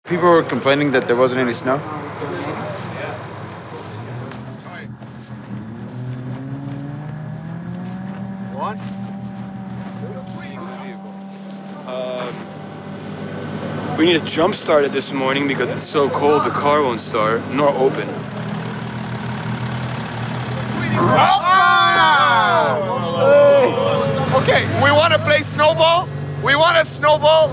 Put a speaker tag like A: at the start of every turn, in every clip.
A: People were complaining that there wasn't any snow.
B: We need to jump start it this morning because it's so cold the car won't start nor open.
A: Oh! Okay, we want to play snowball. We want a snowball.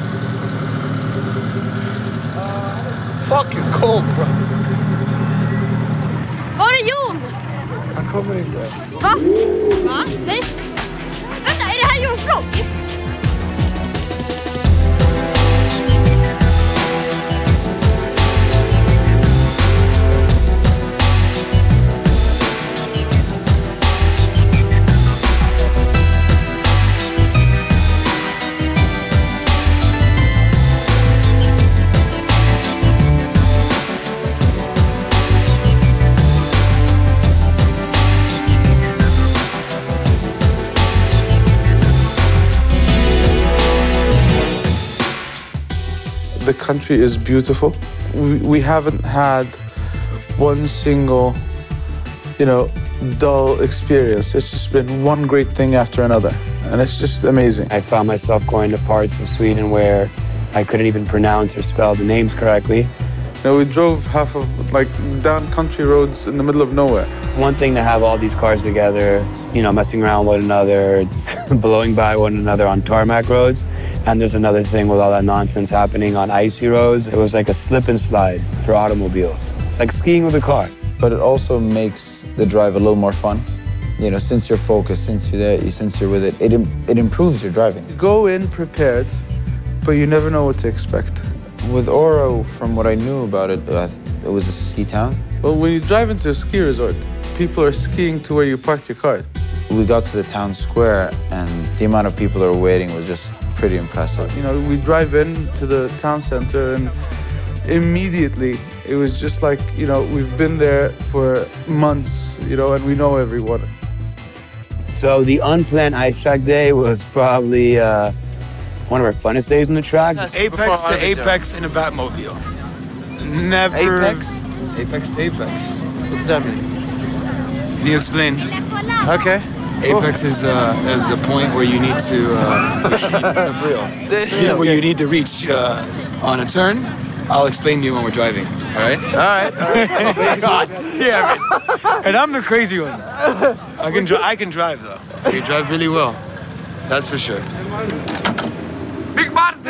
A: Fucking cold, bro.
C: Var är Jon?
A: Han kommer inte.
C: Va? Va? Nej. Vänta, är det här Jons vlogg?
D: The country is beautiful. We haven't had one single, dull experience. It's just been one great thing after another, and it's just amazing.
E: I found myself going to parts of Sweden where I couldn't even pronounce or spell the names correctly.
D: We drove half of, down country roads in the middle of nowhere.
E: One thing to have all these cars together, messing around with one another, blowing by one another on tarmac roads. And there's another thing with all that nonsense happening on icy roads. It was like a slip and slide for automobiles. It's like skiing with a car.
F: But it also makes the drive a little more fun. Since you're focused, since you're there, since you're with it, it improves your driving.
D: You go in prepared, but you never know what to expect.
F: With Oro, from what I knew about it, it was a ski town.
D: Well, when you drive into a ski resort, people are skiing to where you parked your car.
F: We got to the town square, and the amount of people that were waiting was just pretty impressive.
D: We drive in to the town center, and immediately it was just like, we've been there for months, and we know everyone.
E: So the unplanned ice track day was probably one of our funnest days on the track.
B: Apex to apex in a Batmobile. Never.
E: Apex?
A: Apex to apex. What does that mean?
B: Can you explain?
A: Okay.
B: Apex is the point where you need to where you need to reach on a turn. I'll explain to you when we're driving. All right?
A: All right.
B: God damn it! And I'm the crazy one. I can drive though. You drive really well. That's for sure.
A: Big Marte!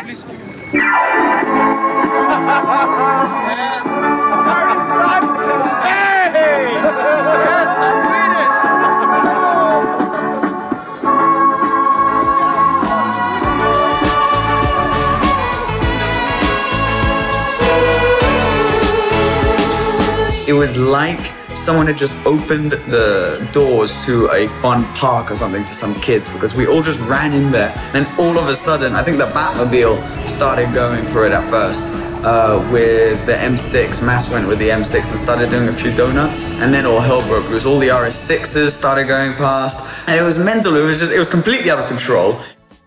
G: It was like someone had just opened the doors to a fun park or something to some kids, because we all just ran in there, and all of a sudden, I think the Batmobile started going for it at first. With the M6, Mass went with the M6 and started doing a few donuts, and then all hell broke loose. All the RS6s started going past, and it was mental. It was completely out of control.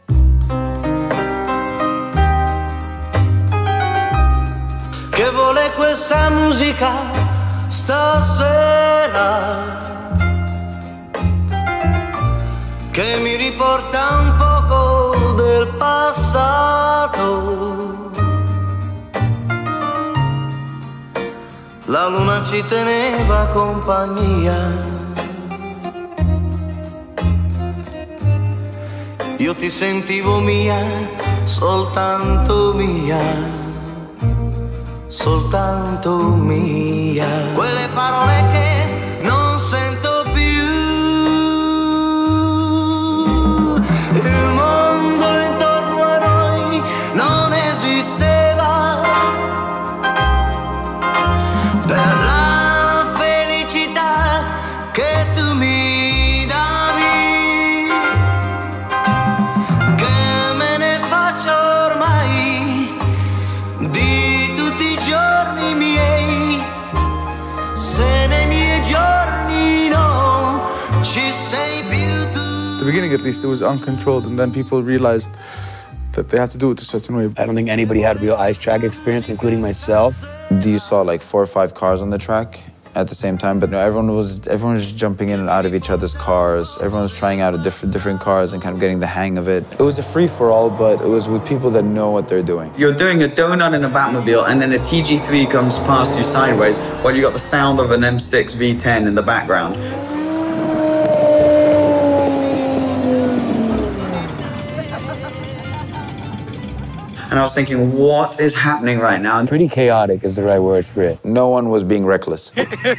H: Che vuole questa musica stasera, che mi riporta un poco del passato. La luna ci teneva compagnia, io ti sentivo mia, soltanto mia, soltanto mia. Quelle parole che non sento più, il mondo intorno a noi non esisteva, per la felicità che tu mi davi, che me ne faccio ormai di tutti i giorni miei, se nei miei giorni no ci sei più tu.
D: At the beginning, at least, it was uncontrolled, and then people realized that they have to do it a certain way.
E: I don't think anybody had a real ice track experience, including myself.
F: You saw like 4 or 5 cars on the track at the same time, but everyone was just jumping in and out of each other's cars. Everyone was trying out different cars and kind of getting the hang of it. It was a free-for-all, but it was with people that know what they're doing.
G: You're doing a donut in a Batmobile, and then a TG3 comes past you sideways, while you got the sound of an M6 V10 in the background. And I was thinking, what is happening right now?
E: Pretty chaotic is the right word for it.
F: No one was being reckless.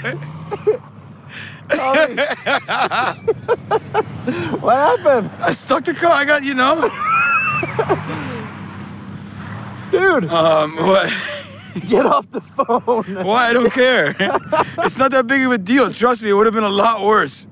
D: What happened?
B: I stuck the car. I got, you know.
D: Dude!
B: What?
D: Get off the phone!
B: Why? I don't care. It's not that big of a deal. Trust me, it would have been a lot worse.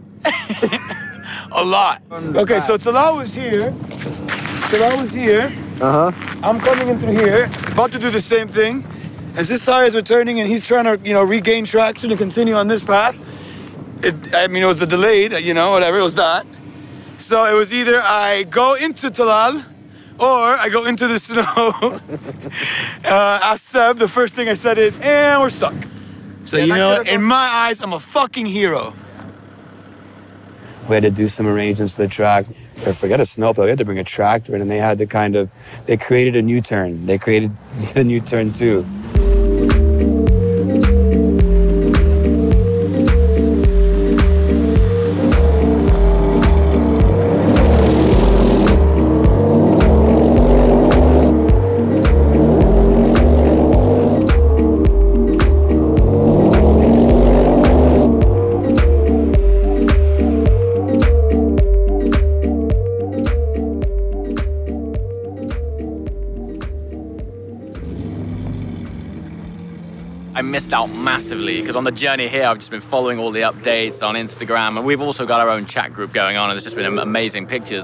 B: A lot. Okay, so Talal was here. Talal was here. I'm coming in through here, about to do the same thing. As his tires are turning and he's trying to, you know, regain traction and continue on this path. I mean, it was a delayed, you know, whatever, it was that. So it was either I go into Talal or I go into the snow. Ask Seb, the first thing I said is, and we're stuck. So, you know, in my eyes, I'm a fucking hero.
E: We had to do some arrangements to the track. Or forget a snowplow, we had to bring a tractor in, and they had to they created a U-turn. They created a U-turn too.
I: I missed out massively because on the journey here I've just been following all the updates on Instagram, and we've also got our own chat group going on, and there's just been amazing pictures.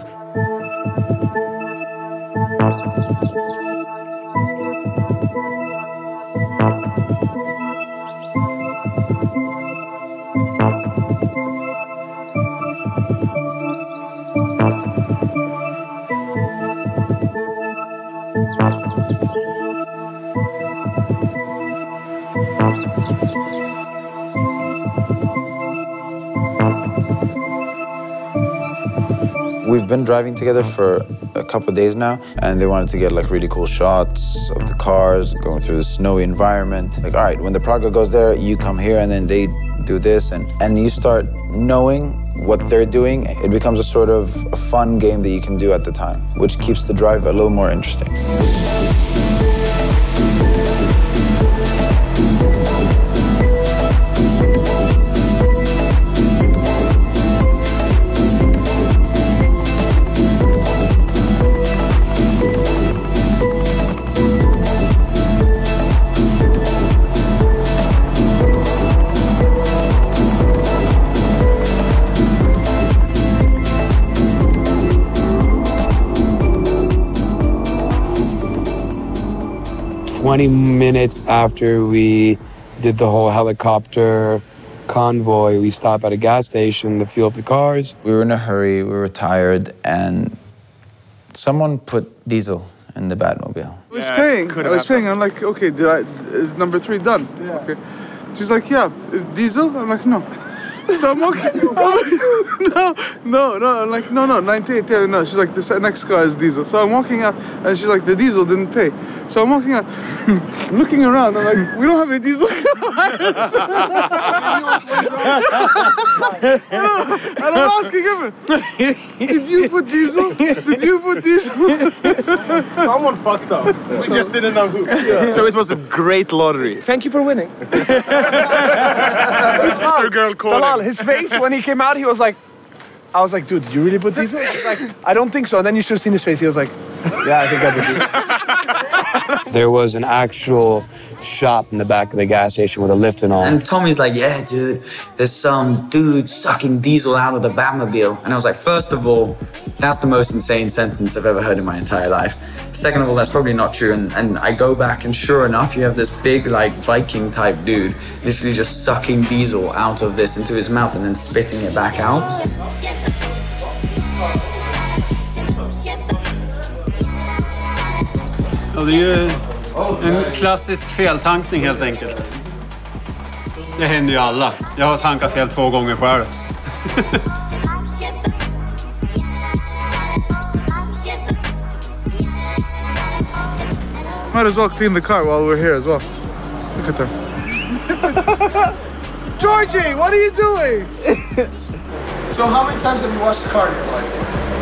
F: We've been driving together for a couple of days now, and they wanted to get like really cool shots of the cars going through the snowy environment. Like, all right, when the Praga goes there, you come here, and then they do this, and you start knowing what they're doing. It becomes a sort of a fun game that you can do at the time, which keeps the drive a little more interesting.
E: 20 minutes after we did the whole helicopter convoy, we stopped at a gas station to fuel up the cars.
F: We were in a hurry, we were tired, and someone put diesel in the Batmobile.
D: I was paying. I'm like, okay, is number 3 done? Yeah. Okay. She's like, yeah, is diesel? I'm like, no. So I'm walking. No. I'm like, no, 98. Yeah, no. She's like, this next car is diesel. So I'm walking out, and she's like, the diesel didn't pay. So I'm walking out, looking around. I'm like, we don't have any diesel cars. And I'm asking him, did you put diesel? Did you put diesel?
B: Someone fucked up. We just didn't know who. Yeah.
J: So it was a great lottery. Thank you for winning.
B: Mr. Girl called
J: Talal, his face when he came out, he was like, I was like, dude, did you really put diesel? He's like, I don't think so. And then you should have seen his face. He was like, yeah, I think I did diesel.
E: There was an actual shop in the back of the gas station with a lift and all.
G: And Tommy's like, yeah, dude, there's some dude sucking diesel out of the Batmobile. And I was like, first of all, that's the most insane sentence I've ever heard in my entire life. Second of all, that's probably not true. And I go back, and sure enough, you have this big, like, Viking type dude literally just sucking diesel out of this into his mouth and then spitting it back out.
K: Ja, det är ju en klassisk feltankning helt enkelt. Det händer ju alla. Jag har tankat fel 2 gånger på det.
D: Might as well clean the car while we're here as well. Look at them.
J: Georgie, what are you doing? So how many times have you washed the car in your life?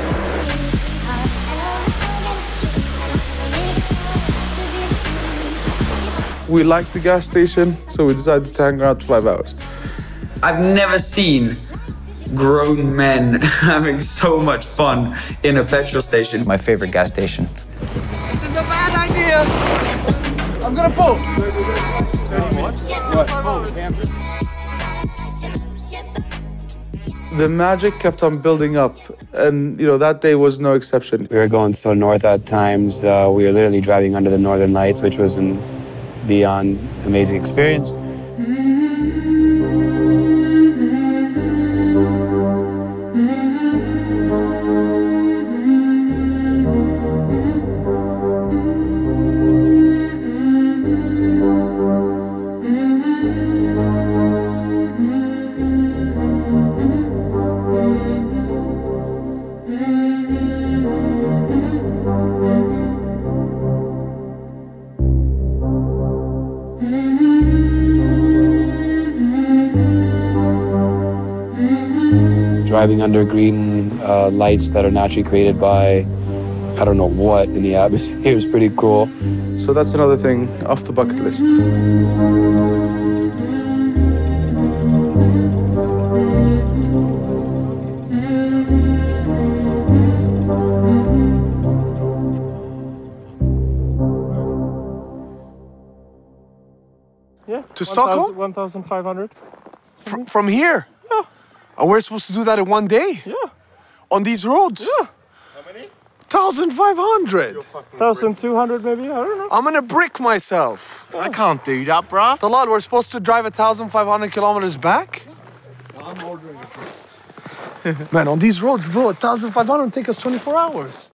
D: We liked the gas station, so we decided to hang out 5 hours.
G: I've never seen grown men having so much fun in a petrol station.
F: My favorite gas station.
J: This is a bad idea. I'm gonna pull.
D: The magic kept on building up, and that day was no exception.
E: We were going so north at times. We were literally driving under the northern lights, which was an beyond amazing experience. Driving under green lights that are naturally created by, I don't know what, in the atmosphere is pretty cool.
D: So that's another thing off the bucket list.
J: Yeah. To Stockholm?
K: 1,500.
J: From here?
K: Yeah.
J: And we're supposed to do that in 1 day?
K: Yeah.
J: On these roads?
K: Yeah.
J: How many? 1,500.
K: 1,200 maybe, I don't know.
J: I'm gonna brick myself.
A: I can't do that, bruh.
J: Talad, we're supposed to drive 1,500 kilometers back?
A: I'm ordering a trip.
J: Man, on these roads, bro, 1,500 take us 24 hours.